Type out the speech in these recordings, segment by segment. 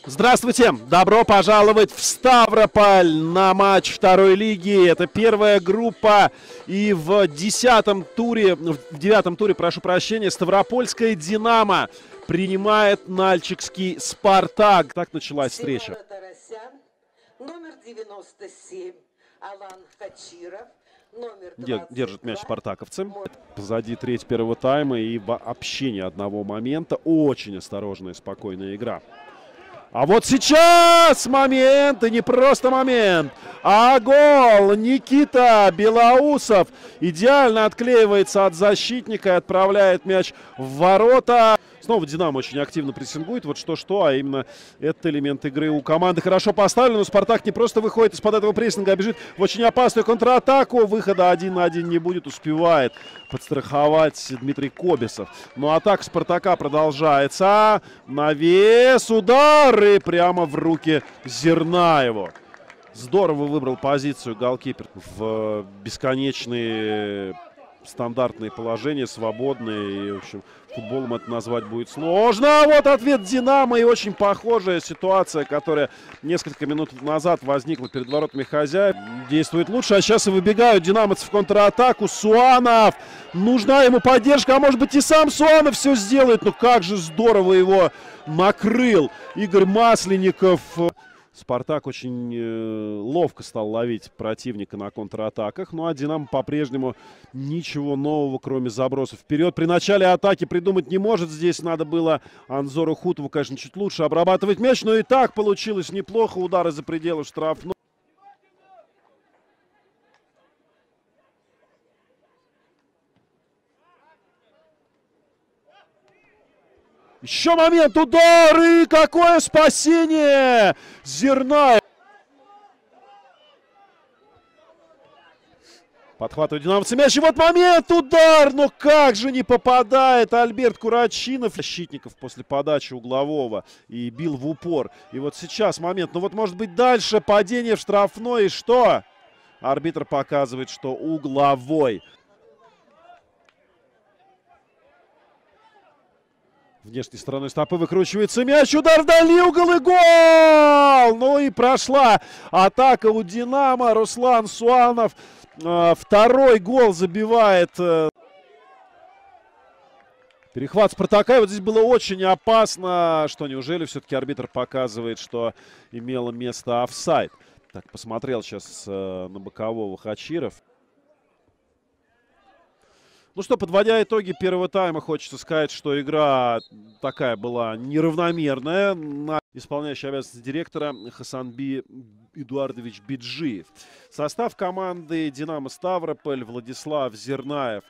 Здравствуйте! Добро пожаловать в Ставрополь на матч второй лиги. Это первая группа. И в девятом туре, прошу прощения, Ставропольская «Динамо» принимает нальчикский «Спартак». Так началась встреча. Номер 97 Алан Хачиров. Держит мяч спартаковцы. Позади треть первого тайма и вообще ни одного момента. Очень осторожная, спокойная игра. А вот сейчас момент, и не просто момент, а гол. Никита Белоусов идеально отклеивается от защитника и отправляет мяч в ворота. Снова «Динамо» очень активно прессингует. Вот что-что, а именно этот элемент игры у команды хорошо поставлен. Но «Спартак» не просто выходит из-под этого прессинга, а бежит в очень опасную контратаку. Выхода 1 на 1 не будет, успевает подстраховать Дмитрий Кобесов. Но атака «Спартака» продолжается. Навес, удар и прямо в руки Зернаеву. Здорово выбрал позицию голкипер в бесконечные стандартные положения, свободные. И, в общем, футболом это назвать будет сложно. А вот ответ «Динамо» и очень похожая ситуация, которая несколько минут назад возникла перед воротами хозяев. Действует лучше, а сейчас и выбегают динамовцы в контратаку. Суанов! Нужна ему поддержка, а может быть и сам Суанов все сделает. Но как же здорово его накрыл Игорь Масленников. «Спартак» очень ловко стал ловить противника на контратаках. Ну а «Динамо» по-прежнему ничего нового, кроме забросов вперед. При начале атаки придумать не может. Здесь надо было Анзору Хутову, конечно, чуть лучше обрабатывать мяч. Но и так получилось неплохо. Удары за пределы штрафной. Еще момент, удар, и какое спасение! Зернаев. Подхватывает динамовцы мяч, и вот момент, удар, но как же не попадает Альберт Курачинов. Защитников после подачи углового и бил в упор. И вот сейчас момент, ну вот может быть дальше падение в штрафной, и что? Арбитр показывает, что угловой. Внешней стороной стопы выкручивается мяч, удар вдали, угол и гол! Ну и прошла атака у «Динамо». Руслан Суанов второй гол забивает. Перехват «Спартака». И вот здесь было очень опасно. Что, неужели все-таки арбитр показывает, что имело место офсайд? Так, посмотрел сейчас на бокового Хачиров. Ну что, подводя итоги первого тайма, хочется сказать, что игра такая была неравномерная. Исполняющий обязанности директора Хасанби Эдуардович Биджиев. Состав команды «Динамо» Ставрополь: Владислав Зернаев.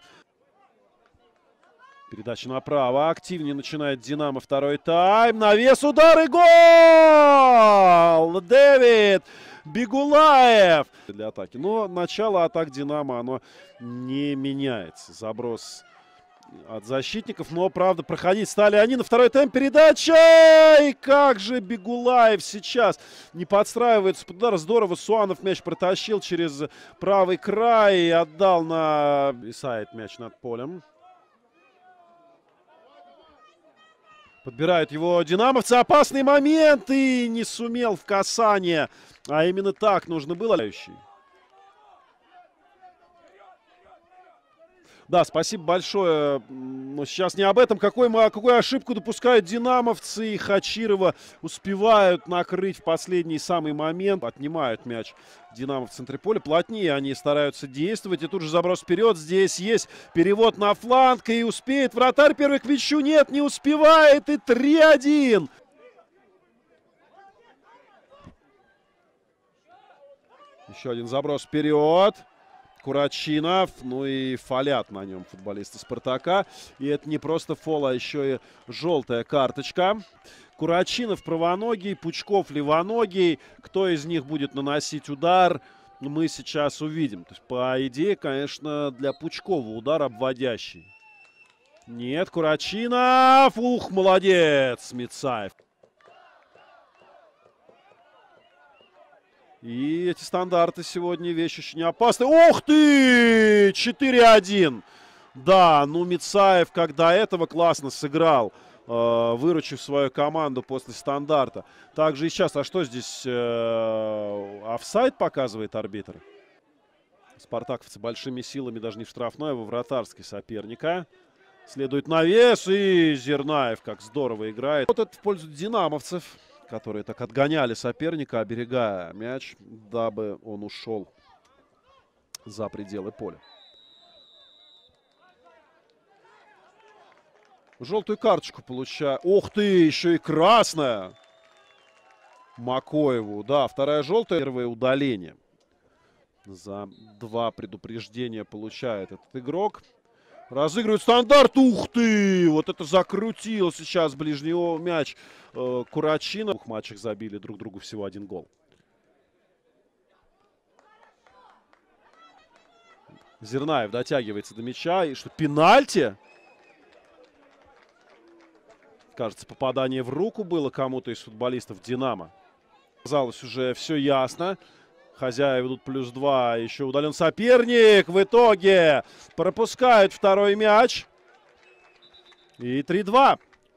Передача направо. Активнее начинает «Динамо» второй тайм. Навес, удар и гол! Дэвид Бигулаев для атаки. Но начало атак «Динамо» оно не меняется. Заброс от защитников. Но, правда, проходить стали они на второй тайм. Передача! И как же Бигулаев сейчас не подстраивается под удар. Здорово Суанов мяч протащил через правый край и отдал на... Висает мяч над полем. Подбирают его динамовцы. Опасный момент. И не сумел в касание. А именно так нужно было. Да, спасибо большое. Но сейчас не об этом. Какую ошибку допускают динамовцы. И Хачирова успевают накрыть в последний самый момент. Отнимают мяч «Динамо» в центре поля. Плотнее они стараются действовать. И тут же заброс вперед. Здесь есть перевод на фланг. И успеет вратарь первый к мячу. Нет, не успевает. И 3-1. Еще один заброс вперед. Курачинов, ну и фалят на нем футболисты «Спартака». И это не просто фол, а еще и желтая карточка. Курачинов правоногий, Пучков левоногий. Кто из них будет наносить удар, мы сейчас увидим. То есть, по идее, конечно, для Пучкова удар обводящий. Нет, Курачинов. Ух, молодец, Мицаев. И эти стандарты сегодня вещь очень опасная. Ух ты! 4-1. Да, ну Мицаев как до этого классно сыграл выручив свою команду после стандарта. Также и сейчас. А что здесь? Офсайд показывает арбитр. Спартаковцы большими силами даже не в штрафной, а во вратарский соперника. Следует навес, и Зернаев как здорово играет. Вот это в пользу динамовцев, которые так отгоняли соперника, оберегая мяч, дабы он ушел за пределы поля. Желтую карточку получаю. Ух ты, еще и красная. Макоеву. Да, вторая желтая. Первое удаление. За 2 предупреждения получает этот игрок. Разыгрывает стандарт. Ух ты! Вот это закрутил сейчас ближнего мяч Курачина. В 2 матчах забили друг другу всего 1 гол. Зернаев дотягивается до мяча. И что, пенальти? Кажется, попадание в руку было кому-то из футболистов «Динамо». Казалось, уже все ясно. Хозяева идут +2. Еще удален соперник. В итоге пропускают второй мяч. И 3-2.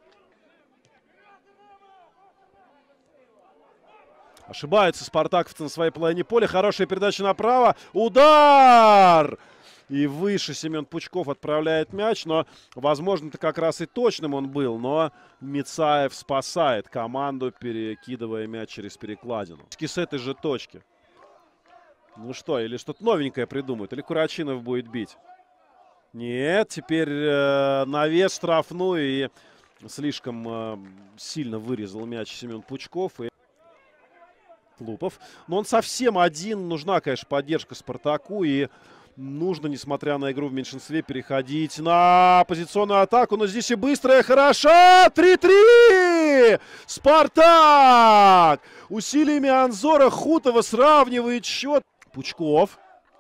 Ошибаются спартаковцы на своей половине поля. Хорошая передача направо. Удар! И выше Семен Пучков отправляет мяч. Но, возможно, это как раз и точным он был. Но Мицаев спасает команду, перекидывая мяч через перекладину. С этой же точки. Ну что, или что-то новенькое придумают, или Курачинов будет бить. Нет, теперь навес штрафную, и слишком сильно вырезал мяч Семен Пучков. И Лупов. Но он совсем один, нужна, конечно, поддержка Спартаку, и нужно, несмотря на игру в меньшинстве, переходить на позиционную атаку. Но здесь и быстрая, хороша! 3-3! Спартак! Усилиями Анзора Хутова сравнивает счет. Пучков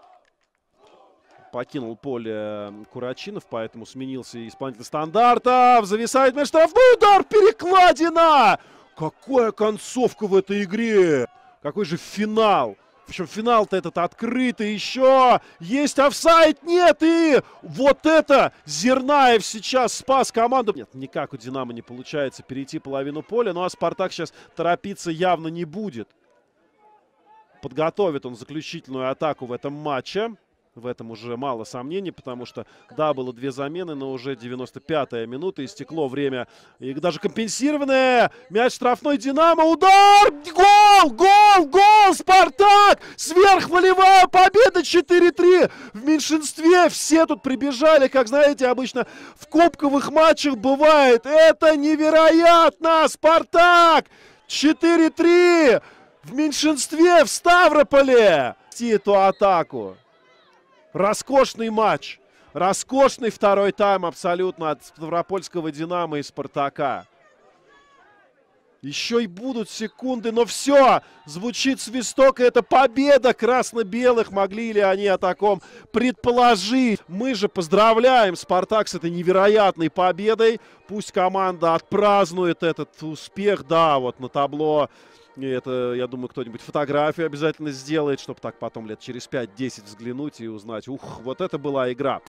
покинул поле Курачинов, поэтому сменился исполнитель стандарта. Зависает мяч, штрафной удар, перекладина! Какая концовка в этой игре! Какой же финал! Причем финал-то этот открытый еще. Есть офсайд, нет, и вот это Зернаев сейчас спас команду. Нет, никак у «Динамо» не получается перейти половину поля, ну а «Спартак» сейчас торопиться явно не будет. Подготовит он заключительную атаку в этом матче. В этом уже мало сомнений, потому что, да, было 2 замены, но уже 95-я минута, истекло время. И даже компенсированное. Мяч штрафной «Динамо». Удар! Гол! Гол! Гол! «Спартак!» Сверхволевая победа 4-3. В меньшинстве все тут прибежали, как, знаете, обычно в кубковых матчах бывает. Это невероятно! «Спартак» 4-3. В меньшинстве в Ставрополе. Эту атаку. Роскошный матч. Роскошный второй тайм абсолютно от ставропольского «Динамо» и «Спартака». Еще и будут секунды, но все. Звучит свисток, и это победа красно-белых. Могли ли они о таком предположить? Мы же поздравляем «Спартак» с этой невероятной победой. Пусть команда отпразднует этот успех. Да, вот на табло. И это, я думаю, кто-нибудь фотографию обязательно сделает, чтобы так потом лет через 5-10 взглянуть и узнать, ух, вот это была игра.